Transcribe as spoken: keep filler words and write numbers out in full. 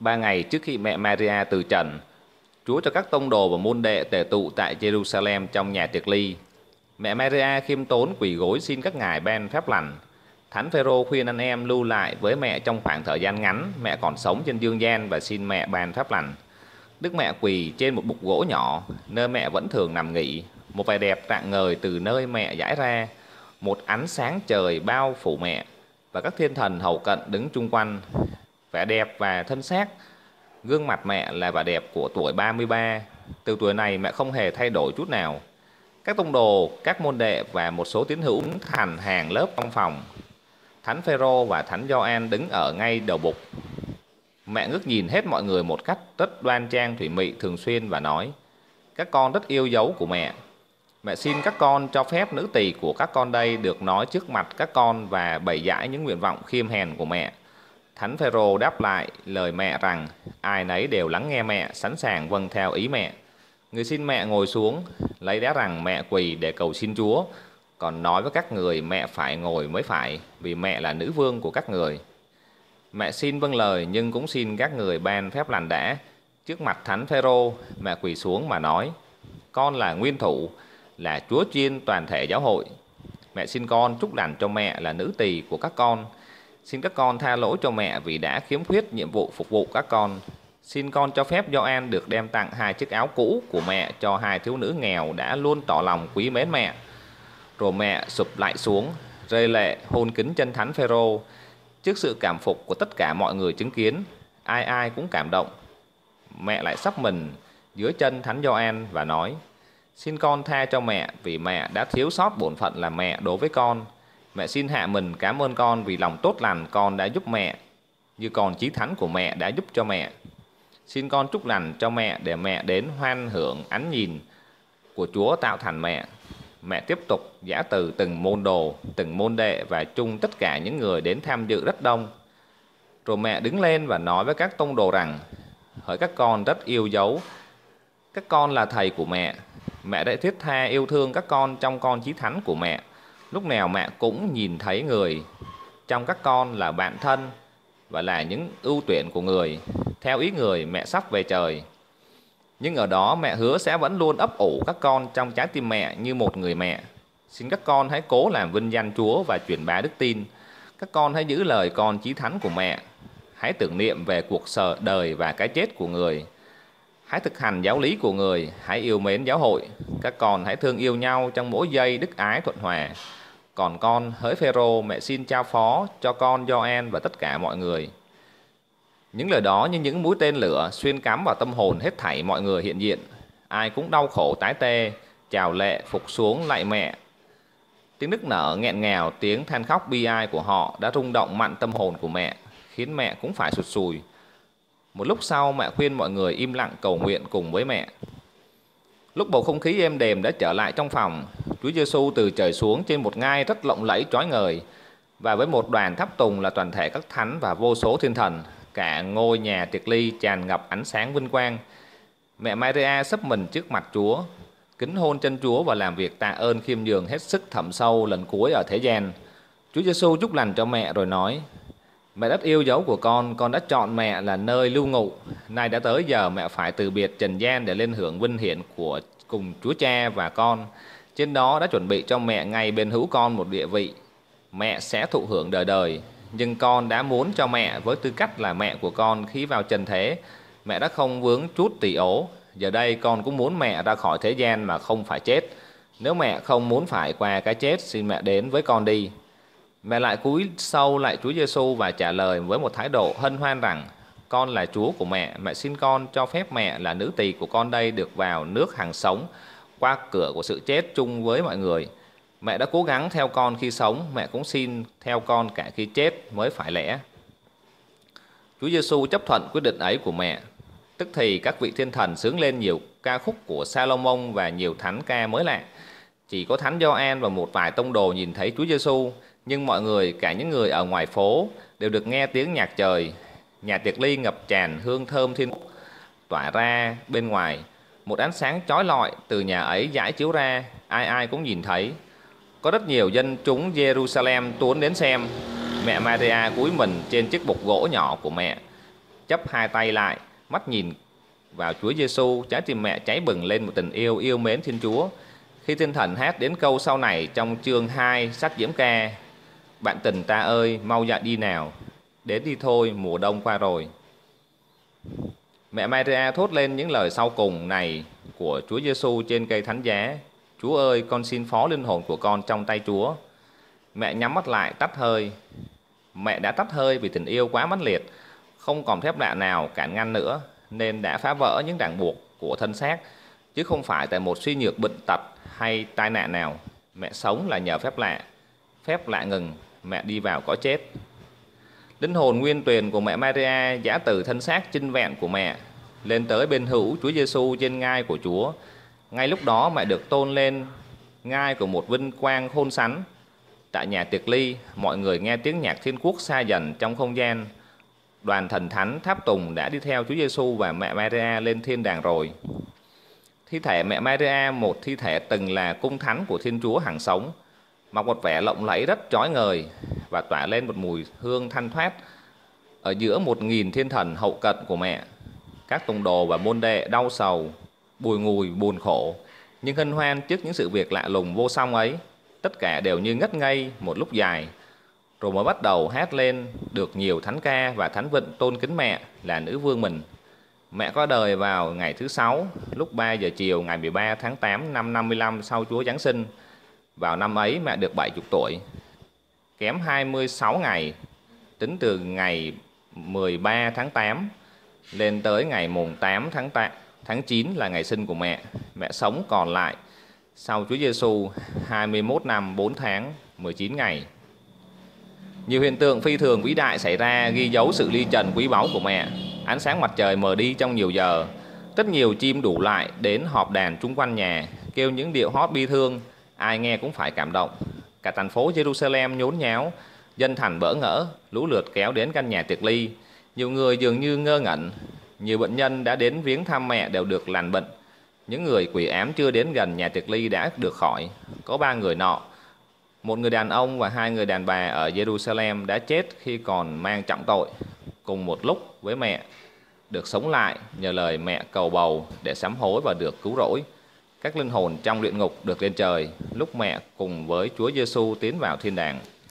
Ba ngày trước khi mẹ Maria từ trần, Chúa cho các tông đồ và môn đệ tề tụ tại Jerusalem trong nhà tiệc ly. Mẹ Maria khiêm tốn quỳ gối xin các ngài ban phép lành. Thánh Phêrô khuyên anh em lưu lại với mẹ trong khoảng thời gian ngắn mẹ còn sống trên dương gian và xin mẹ ban phép lành. Đức mẹ quỳ trên một bục gỗ nhỏ, nơi mẹ vẫn thường nằm nghỉ. Một vẻ đẹp rạng ngời từ nơi mẹ dãi ra, một ánh sáng trời bao phủ mẹ, và các thiên thần hầu cận đứng chung quanh. Vẻ đẹp và thân xác, gương mặt mẹ là vẻ đẹp của tuổi ba mươi ba. Từ tuổi này mẹ không hề thay đổi chút nào. Các tông đồ, các môn đệ và một số tín hữu thành hàng lớp trong phòng. Thánh Phêrô và Thánh Gioan đứng ở ngay đầu bục. Mẹ ngước nhìn hết mọi người một cách rất đoan trang thủy mị thường xuyên và nói: các con rất yêu dấu của mẹ. Mẹ xin các con cho phép nữ tỳ của các con đây được nói trước mặt các con và bày giải những nguyện vọng khiêm hèn của mẹ. Thánh Phêrô đáp lại lời mẹ rằng ai nấy đều lắng nghe mẹ, sẵn sàng vâng theo ý mẹ. Người xin mẹ ngồi xuống, lấy đá rằng mẹ quỳ để cầu xin Chúa, còn nói với các người mẹ phải ngồi mới phải, vì mẹ là nữ vương của các người. Mẹ xin vâng lời, nhưng cũng xin các người ban phép lành đã. Trước mặt Thánh Phêrô, mẹ quỳ xuống mà nói: con là nguyên thủ, là Chúa chiên toàn thể giáo hội. Mẹ xin con chúc lành cho mẹ là nữ tỳ của các con. Xin các con tha lỗi cho mẹ vì đã khiếm khuyết nhiệm vụ phục vụ các con. Xin con cho phép Gioan được đem tặng hai chiếc áo cũ của mẹ cho hai thiếu nữ nghèo đã luôn tỏ lòng quý mến mẹ. Rồi mẹ sụp lại xuống, rơi lệ hôn kính chân Thánh Phêrô. Trước sự cảm phục của tất cả mọi người chứng kiến, ai ai cũng cảm động. Mẹ lại sắp mình dưới chân Thánh Gioan và nói: xin con tha cho mẹ vì mẹ đã thiếu sót bổn phận là mẹ đối với con. Mẹ xin hạ mình cảm ơn con vì lòng tốt lành con đã giúp mẹ, như con chí thánh của mẹ đã giúp cho mẹ. Xin con chúc lành cho mẹ để mẹ đến hoan hưởng ánh nhìn của Chúa tạo thành mẹ. Mẹ tiếp tục giã từ từng môn đồ, từng môn đệ và chung tất cả những người đến tham dự rất đông. Rồi mẹ đứng lên và nói với các tông đồ rằng: hỡi các con rất yêu dấu, các con là thầy của mẹ. Mẹ đã thiết tha yêu thương các con trong con chí thánh của mẹ. Lúc nào mẹ cũng nhìn thấy người trong các con là bạn thân và là những ưu tuyển của người. Theo ý người, mẹ sắp về trời. Nhưng ở đó mẹ hứa sẽ vẫn luôn ấp ủ các con trong trái tim mẹ như một người mẹ. Xin các con hãy cố làm vinh danh Chúa và truyền bá đức tin. Các con hãy giữ lời con chí thánh của mẹ. Hãy tưởng niệm về cuộc sợ đời và cái chết của người. Hãy thực hành giáo lý của người. Hãy yêu mến giáo hội. Các con hãy thương yêu nhau trong mỗi giây đức ái thuận hòa. Còn con, hỡi Phêrô, mẹ xin trao phó cho con Gioan và tất cả mọi người. Những lời đó như những mũi tên lửa xuyên cắm vào tâm hồn hết thảy mọi người hiện diện. Ai cũng đau khổ tái tê, chào lệ phục xuống lạy mẹ. Tiếng nức nở nghẹn ngào, tiếng than khóc bi ai của họ đã rung động mạnh tâm hồn của mẹ, khiến mẹ cũng phải sụt sùi. Một lúc sau, mẹ khuyên mọi người im lặng cầu nguyện cùng với mẹ. Lúc bầu không khí êm đềm đã trở lại trong phòng, Chúa Giêsu từ trời xuống trên một ngai rất lộng lẫy chói ngời, và với một đoàn tháp tùng là toàn thể các thánh và vô số thiên thần, cả ngôi nhà tiệc ly tràn ngập ánh sáng vinh quang. Mẹ Maria sấp mình trước mặt Chúa, kính hôn chân Chúa và làm việc tạ ơn khiêm nhường hết sức thẳm sâu lần cuối ở thế gian. Chúa Giêsu chúc lành cho mẹ rồi nói: mẹ rất yêu dấu của con, con đã chọn mẹ là nơi lưu ngụ. Nay đã tới giờ mẹ phải từ biệt trần gian để lên hưởng vinh hiển của cùng Chúa Cha và con. Trên đó đã chuẩn bị cho mẹ ngay bên hữu con một địa vị. Mẹ sẽ thụ hưởng đời đời. Nhưng con đã muốn cho mẹ với tư cách là mẹ của con khi vào trần thế. Mẹ đã không vướng chút tỳ ố. Giờ đây con cũng muốn mẹ ra khỏi thế gian mà không phải chết. Nếu mẹ không muốn phải qua cái chết, xin mẹ đến với con đi. Mẹ lại cúi sâu lại Chúa Giêsu và trả lời với một thái độ hân hoan rằng: con là Chúa của mẹ. Mẹ xin con cho phép mẹ là nữ tỳ của con đây được vào nước hàng sống qua cửa của sự chết chung với mọi người. Mẹ đã cố gắng theo con khi sống, mẹ cũng xin theo con cả khi chết mới phải lẽ. Chúa Giêsu chấp thuận quyết định ấy của mẹ. Tức thì các vị thiên thần xướng lên nhiều ca khúc của Salomon và nhiều thánh ca mới lạ. Chỉ có Thánh Gioan và một vài tông đồ nhìn thấy Chúa Giêsu, nhưng mọi người, cả những người ở ngoài phố, đều được nghe tiếng nhạc trời. Nhà tiệc ly ngập tràn hương thơm thiên quốc tỏa ra bên ngoài. Một ánh sáng chói lọi từ nhà ấy dãi chiếu ra, ai ai cũng nhìn thấy. Có rất nhiều dân chúng Jerusalem tuôn đến xem. Mẹ Maria cúi mình trên chiếc bục gỗ nhỏ của mẹ. chắp hai tay lại, mắt nhìn vào Chúa Giêsu, trái tim mẹ cháy bừng lên một tình yêu yêu mến Thiên Chúa. Khi Thiên Thần hát đến câu sau này trong chương hai sách Diễm Ca: "Bạn tình ta ơi, mau dậy đi nào, đến đi thôi, mùa đông qua rồi." Mẹ Maria thốt lên những lời sau cùng này của Chúa Giêsu trên cây thánh giá: "Chúa ơi, con xin phó linh hồn của con trong tay Chúa." Mẹ nhắm mắt lại tắt hơi. Mẹ đã tắt hơi vì tình yêu quá mãnh liệt, không còn phép lạ nào cản ngăn nữa, nên đã phá vỡ những ràng buộc của thân xác, chứ không phải tại một suy nhược bệnh tật hay tai nạn nào. Mẹ sống là nhờ phép lạ. Phép lạ ngừng, mẹ đi vào cõi chết. Linh hồn nguyên tuyền của mẹ Maria giã từ thân xác chinh vẹn của mẹ lên tới bên hữu Chúa Giêsu trên ngai của Chúa. Ngay lúc đó mẹ được tôn lên ngai của một vinh quang khôn sắn. Tại nhà tiệc ly, mọi người nghe tiếng nhạc thiên quốc xa dần trong không gian. Đoàn thần thánh tháp tùng đã đi theo Chúa Giêsu và mẹ Maria lên thiên đàng rồi. Thi thể mẹ Maria, một thi thể từng là cung thánh của Thiên Chúa hằng sống, mặc một vẻ lộng lẫy rất chói ngời và tỏa lên một mùi hương thanh thoát ở giữa một nghìn thiên thần hậu cận của mẹ. Các tông đồ và môn đệ đau sầu, bùi ngùi, buồn khổ, nhưng hân hoan trước những sự việc lạ lùng vô song ấy. Tất cả đều như ngất ngây một lúc dài, rồi mới bắt đầu hát lên được nhiều thánh ca và thánh vịnh tôn kính mẹ là nữ vương mình. Mẹ có đời vào ngày thứ sáu, lúc ba giờ chiều ngày mười ba tháng tám năm năm mươi lăm sau Chúa Giáng sinh. Vào năm ấy mẹ được bảy mươi tuổi, kém hai mươi sáu ngày, tính từ ngày mười ba tháng tám lên tới ngày mùng tám tháng chín là ngày sinh của mẹ. Mẹ sống còn lại sau Chúa Giêsu hai mươi mốt năm bốn tháng mười chín ngày. Nhiều hiện tượng phi thường vĩ đại xảy ra ghi dấu sự ly trần quý báu của mẹ. Ánh sáng mặt trời mờ đi trong nhiều giờ. Rất nhiều chim đủ lại đến họp đàn chung quanh nhà, kêu những điệu hót bi thương, ai nghe cũng phải cảm động. Cả thành phố Jerusalem nhốn nháo, dân thành bỡ ngỡ, lũ lượt kéo đến căn nhà tiệc ly. Nhiều người dường như ngơ ngẩn. Nhiều bệnh nhân đã đến viếng thăm mẹ đều được lành bệnh. Những người quỷ ám chưa đến gần nhà tiệc ly đã được khỏi. Có ba người nọ, một người đàn ông và hai người đàn bà ở Jerusalem đã chết khi còn mang trọng tội, cùng một lúc với mẹ, được sống lại nhờ lời mẹ cầu bầu để sám hối và được cứu rỗi. Các linh hồn trong luyện ngục được lên trời lúc mẹ cùng với Chúa Giêsu tiến vào thiên đàng.